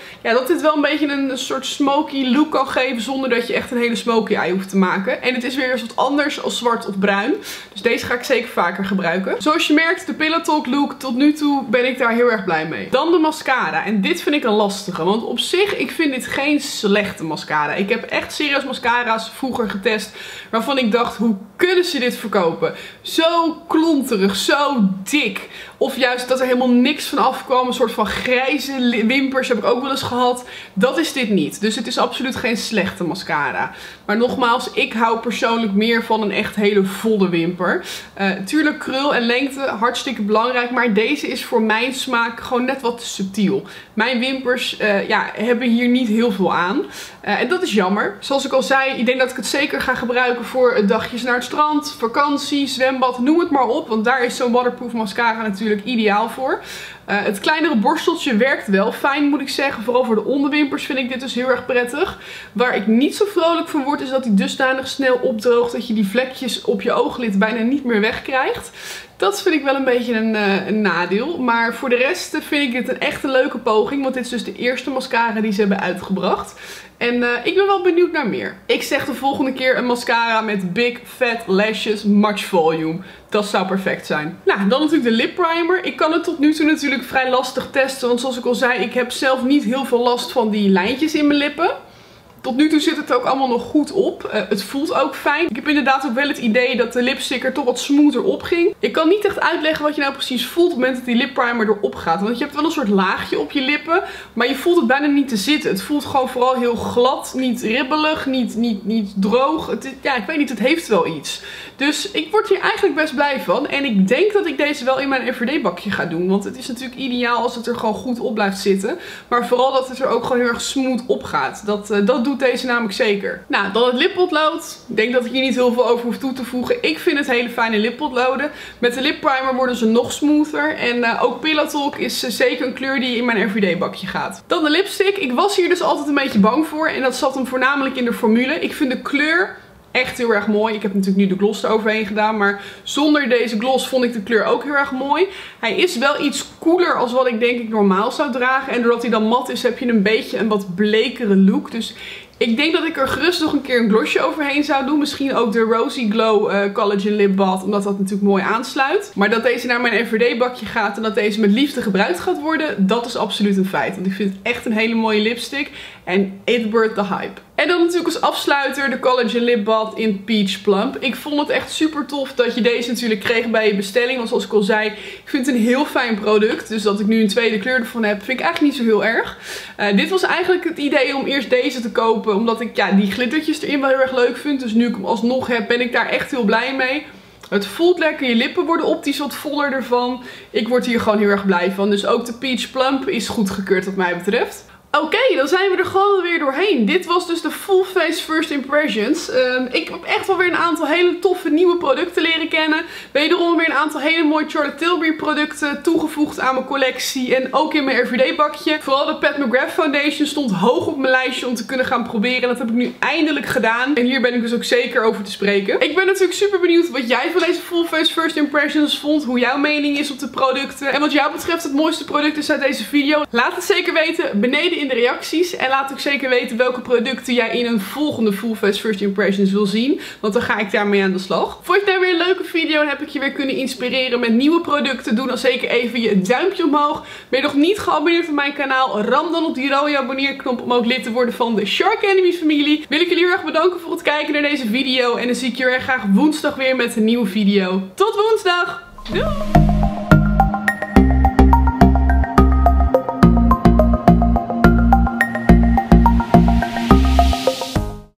Ja, dat dit wel een beetje een, een soort smoky look kan geven zonder dat je echt een hele smoky eye hoeft te maken. En het is weer eens wat anders als zwart of bruin. Dus deze ga ik zeker vaker gebruiken. Zoals je merkt, de Pillow Talk look, tot nu toe ben ik daar heel erg blij mee. Dan de mascara. En dit vind ik een lastige. Want op zich, ik vind dit geen slechte mascara. Ik heb echt serieus mascara's vroeger getest waarvan ik dacht, hoe kunnen ze dit verkopen? Zo klonterig, zo dik. Of juist dat er helemaal niks van afkwam. Een soort van grijze wimpers heb ik ook wel eens gehad. Dat is dit niet. Dus het is absoluut geen slechte mascara. Maar nogmaals, ik hou persoonlijk meer van een echt hele volle wimper. Uh, tuurlijk krul en lengte, hartstikke belangrijk. Maar deze is voor mijn smaak gewoon net wat te subtiel. Mijn wimpers uh, ja, hebben hier niet heel veel aan. Uh, en dat is jammer. Zoals ik al zei, ik denk dat ik het zeker ga gebruiken voor dagjes naar het strand, vakantie, zwembad, noem het maar op. Want daar is zo'n waterproof mascara natuurlijk ideaal voor. Uh, het kleinere borsteltje werkt wel fijn, moet ik zeggen. Vooral voor de onderwimpers vind ik dit dus heel erg prettig. Waar ik niet zo vrolijk van word, is dat hij dusdanig snel opdroogt dat je die vlekjes op je ooglid bijna niet meer wegkrijgt. Dat vind ik wel een beetje een, uh, een nadeel. Maar voor de rest vind ik dit een echt een leuke poging. Want dit is dus de eerste mascara die ze hebben uitgebracht. En uh, ik ben wel benieuwd naar meer. Ik zeg de volgende keer een mascara met Big Fat Lashes Much Volume. Dat zou perfect zijn. Nou, dan natuurlijk de lip primer. Ik kan het tot nu toe natuurlijk vrij lastig testen. Want zoals ik al zei, ik heb zelf niet heel veel last van die lijntjes in mijn lippen. Tot nu toe zit het ook allemaal nog goed op. Uh, het voelt ook fijn. Ik heb inderdaad ook wel het idee dat de lipstick er toch wat smoother op ging. Ik kan niet echt uitleggen wat je nou precies voelt op het moment dat die lip primer erop gaat. Want je hebt wel een soort laagje op je lippen. Maar je voelt het bijna niet te zitten. Het voelt gewoon vooral heel glad. Niet ribbelig. Niet, niet, niet droog. Het is, ja, ik weet niet. Het heeft wel iets. Dus ik word hier eigenlijk best blij van. En ik denk dat ik deze wel in mijn everyday bakje ga doen. Want het is natuurlijk ideaal als het er gewoon goed op blijft zitten. Maar vooral dat het er ook gewoon heel erg smooth op gaat. Dat, uh, dat doet deze namelijk zeker. Nou, dan het lippotlood. Ik denk dat ik hier niet heel veel over hoef toe te voegen. Ik vind het hele fijne lippotloden. Met de lip primer worden ze nog smoother. En uh, ook Pillow Talk is uh, zeker een kleur die in mijn everyday bakje gaat. Dan de lipstick. Ik was hier dus altijd een beetje bang voor. En dat zat hem voornamelijk in de formule. Ik vind de kleur echt heel erg mooi. Ik heb natuurlijk nu de gloss eroverheen gedaan. Maar zonder deze gloss vond ik de kleur ook heel erg mooi. Hij is wel iets koeler als wat ik denk ik normaal zou dragen. En doordat hij dan mat is heb je een beetje een wat blekere look. Dus ik denk dat ik er gerust nog een keer een glossje overheen zou doen. Misschien ook de Rosy Glow uh, Collagen Lip Balm. Omdat dat natuurlijk mooi aansluit. Maar dat deze naar mijn everyday bakje gaat en dat deze met liefde gebruikt gaat worden. Dat is absoluut een feit. Want ik vind het echt een hele mooie lipstick. En it worth the hype. En dan natuurlijk als afsluiter de Collagen Lip Balm in Peach Plump. Ik vond het echt super tof dat je deze natuurlijk kreeg bij je bestelling. Want zoals ik al zei, ik vind het een heel fijn product. Dus dat ik nu een tweede kleur ervan heb, vind ik eigenlijk niet zo heel erg. Uh, dit was eigenlijk het idee om eerst deze te kopen. Omdat ik ja, die glittertjes erin wel heel erg leuk vind. Dus nu ik hem alsnog heb, ben ik daar echt heel blij mee. Het voelt lekker, je lippen worden optisch wat voller ervan. Ik word hier gewoon heel erg blij van. Dus ook de Peach Plump is goedgekeurd wat mij betreft. Oké, okay, dan zijn we er gewoon weer doorheen. Dit was dus de Full Face First Impressions. Um, ik heb echt wel weer een aantal hele toffe nieuwe producten leren kennen. Wederom weer een aantal hele mooie Charlotte Tilbury producten toegevoegd aan mijn collectie. En ook in mijn everyday bakje. Vooral de Pat McGrath Foundation stond hoog op mijn lijstje om te kunnen gaan proberen. En dat heb ik nu eindelijk gedaan. En hier ben ik dus ook zeker over te spreken. Ik ben natuurlijk super benieuwd wat jij van deze Full Face First Impressions vond. Hoe jouw mening is op de producten. En wat jou betreft het mooiste product is uit deze video. Laat het zeker weten beneden in de reacties. En laat ook zeker weten welke producten jij in een volgende Full Face First Impressions wil zien. Want dan ga ik daarmee aan de slag. Vond je het nou weer een leuke video en heb ik je weer kunnen inspireren met nieuwe producten? Doe dan zeker even je duimpje omhoog. Ben je nog niet geabonneerd op mijn kanaal? Ram dan op die rode abonneerknop om ook lid te worden van de Shark Academy familie. Wil ik jullie heel erg bedanken voor het kijken naar deze video. En dan zie ik je weer graag woensdag weer met een nieuwe video. Tot woensdag! Doei!